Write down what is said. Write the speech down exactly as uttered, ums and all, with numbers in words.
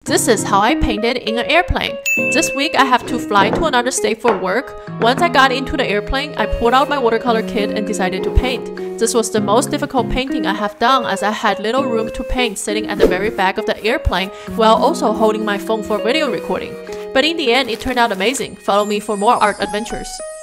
This is how I painted in an airplane. This week I have to fly to another state for work. Once I got into the airplane, I pulled out my watercolor kit and decided to paint. This was the most difficult painting I have done as I had little room to paint sitting at the very back of the airplane while also holding my phone for video recording. But in the end, it turned out amazing. Follow me for more art adventures.